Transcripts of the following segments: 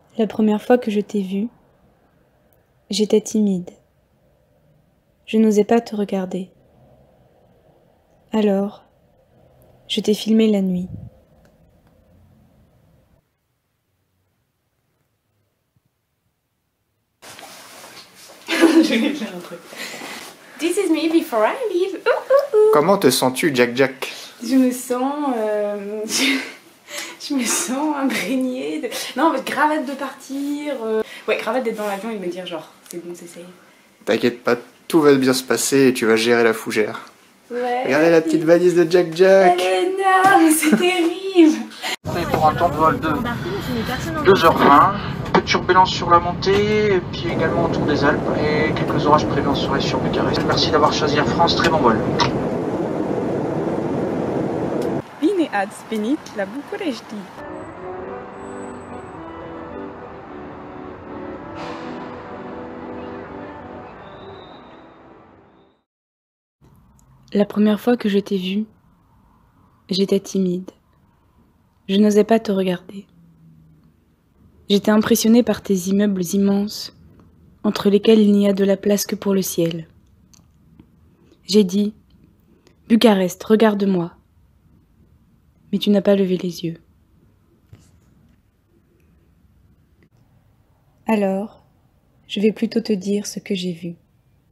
La première fois que je t'ai vu, j'étais timide. Je n'osais pas te regarder. Alors, je t'ai filmé la nuit. Je vais faire un truc. This is me before I leave. Ouh, ouh, ouh. Comment te sens-tu, Jack Jack? Je me sens... je me sens imprégnée de... Non, en fait, cravate de partir. Ouais, cravate d'être dans l'avion et de me dire genre, c'est bon, c'est safe. T'inquiète pas, tout va bien se passer et tu vas gérer la fougère. Ouais. Regardez la petite valise de Jack Jack. Elle est énorme, c'est terrible. On est pour un temps de vol de 2h20. Peu de turbulences sur la montée, et puis également autour des Alpes, et quelques orages prévus en soirée sur Bucarest. Merci d'avoir choisi Air France, très bon vol. Bine ați venit la București. La première fois que je t'ai vu, j'étais timide. Je n'osais pas te regarder. J'étais impressionnée par tes immeubles immenses, entre lesquels il n'y a de la place que pour le ciel. J'ai dit « Bucarest, regarde-moi ». Mais tu n'as pas levé les yeux. Alors, je vais plutôt te dire ce que j'ai vu.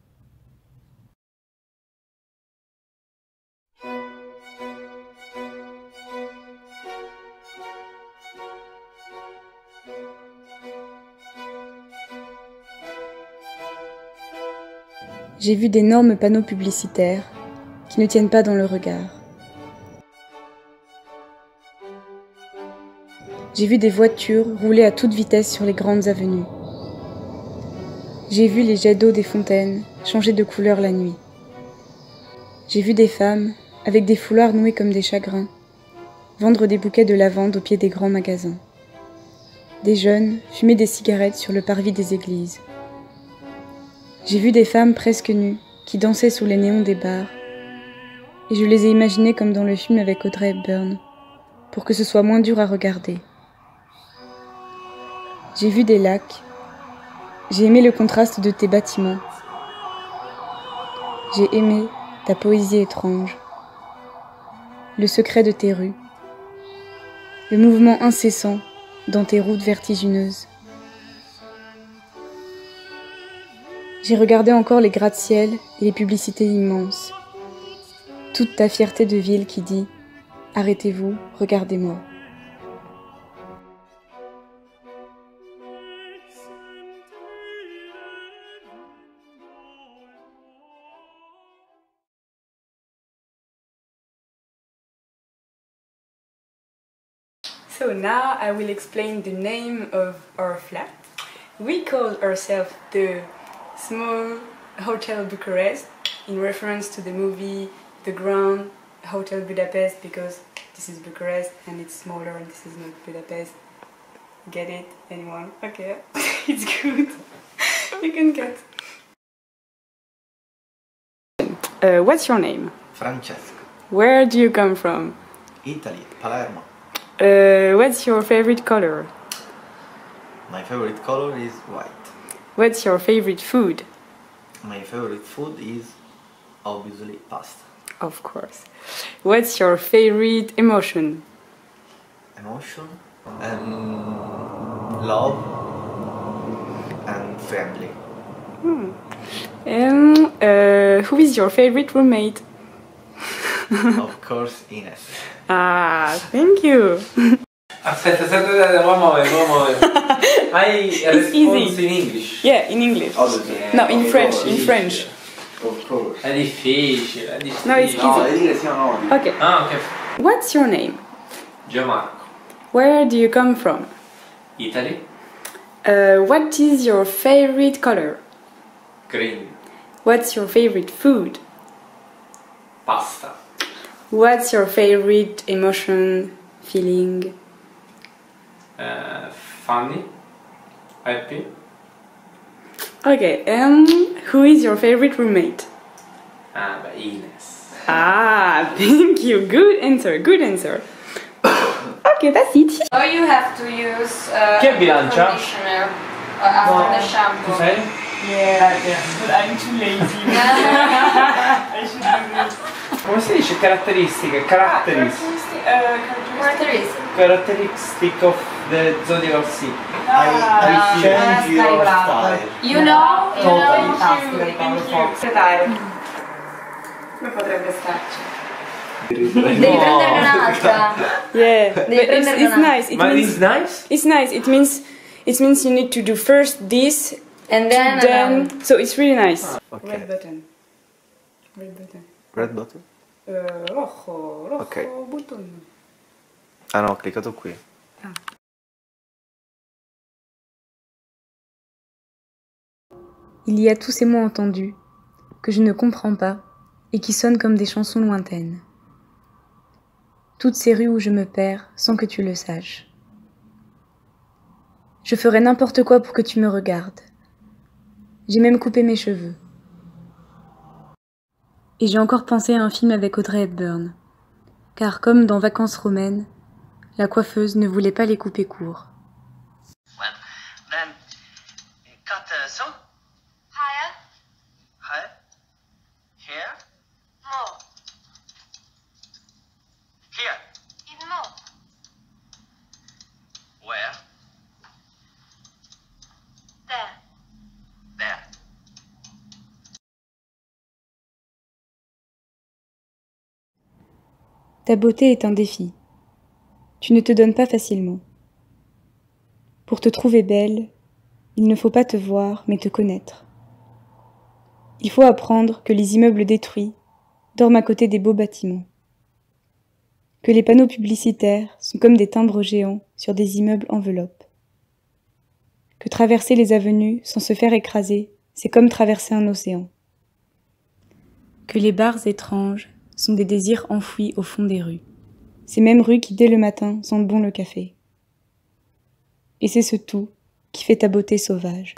J'ai vu d'énormes panneaux publicitaires qui ne tiennent pas dans le regard. J'ai vu des voitures rouler à toute vitesse sur les grandes avenues. J'ai vu les jets d'eau des fontaines changer de couleur la nuit. J'ai vu des femmes, avec des foulards noués comme des chagrins, vendre des bouquets de lavande au pied des grands magasins. Des jeunes fumer des cigarettes sur le parvis des églises. J'ai vu des femmes presque nues qui dansaient sous les néons des bars, et je les ai imaginées comme dans le film avec Audrey Hepburn, pour que ce soit moins dur à regarder. J'ai vu des lacs, j'ai aimé le contraste de tes bâtiments, j'ai aimé ta poésie étrange, le secret de tes rues, le mouvement incessant dans tes routes vertigineuses. J'ai regardé encore les gratte-ciel et les publicités immenses. Toute ta fierté de ville qui dit « Arrêtez-vous, regardez-moi ». So now I will explain the name of our flat. We call ourselves the Small Hotel Bucharest in reference to the movie The Grand Hotel Budapest, because this is Bucharest and it's smaller and this is not Budapest. Get it? Anyone? Okay, it's good. You can get. What's your name? Francesco. Where do you come from? Italy, Palermo. What's your favorite color? My favorite color is white. What's your favorite food? My favorite food is obviously pasta. Of course. What's your favorite emotion? Emotion and love and friendly. Who is your favorite roommate? Of course, Ines. Ah, thank you. Aspetta, I response in English. Yeah, in English. No, in French. In French. Of course. È difficile, è difficile. No, it's easy. No, devi dire sì o no. Okay. Ah, ok. What's your name? Gianmarco. Where do you come from? Italy. What is your favorite color? Green. What's your favorite food? Pasta. What's your favorite emotion, feeling? Funny. Happy. Okay, who is your favorite roommate? Ah, beh, Ines. Ah, thank you. Good answer, good answer. Ok, that's it. Oh, you have to use Che bilancia? conditioner after the Tu shampoo. sei? Yeah, but I'm too lazy. I should do this. Come si dice? Caratteristiche, characteristics. Characteristic of the zodiacal sign. I change your style. You know Come potrebbe starci? devi prenderne un'altra. Yeah, but prenderne it's una. nice. It Ma means it's nice? it's nice. It means you need to do first this, And then, then. So it's really nice. Okay. Red button. Red button. Red button? Rojo Ok. button. Ah no, ho cliccato qui. Il y a tous ces mots entendus que je ne comprends pas et qui sonnent comme des chansons lointaines. Toutes ces rues où je me perds sans que tu le saches. Je ferais n'importe quoi pour que tu me regardes. J'ai même coupé mes cheveux. Et j'ai encore pensé à un film avec Audrey Hepburn, car comme dans Vacances romaines, la coiffeuse ne voulait pas les couper court. Well, then cut some Higher, higher here, more, here, even more. where, There. there. Ta beauté est un défi. Tu ne te donnes pas facilement. Pour te trouver belle, il ne faut pas te voir, mais te connaître. Il faut apprendre que les immeubles détruits dorment à côté des beaux bâtiments. Que les panneaux publicitaires sont comme des timbres géants sur des immeubles enveloppes. Que traverser les avenues sans se faire écraser, c'est comme traverser un océan. Que les bars étranges sont des désirs enfouis au fond des rues. Ces mêmes rues qui, dès le matin, sentent bon le café. Et c'est ce tout qui fait ta beauté sauvage.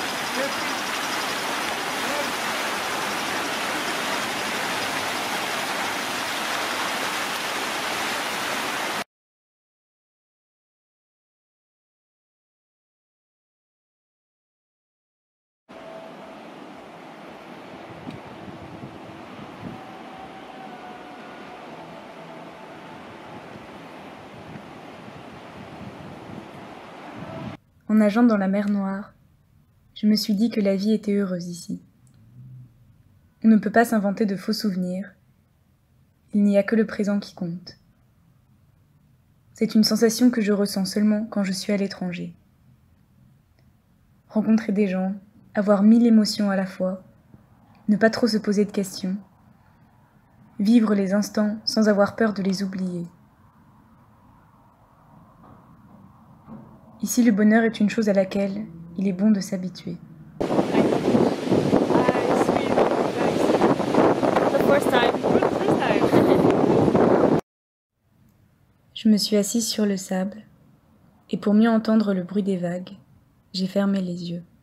En nageant dans la mer Noire, je me suis dit que la vie était heureuse ici. On ne peut pas s'inventer de faux souvenirs. Il n'y a que le présent qui compte. C'est une sensation que je ressens seulement quand je suis à l'étranger. Rencontrer des gens, avoir 1000 émotions à la fois, ne pas trop se poser de questions, vivre les instants sans avoir peur de les oublier. Ici, le bonheur est une chose à laquelle il est bon de s'habituer. Je me suis assise sur le sable, et pour mieux entendre le bruit des vagues, j'ai fermé les yeux.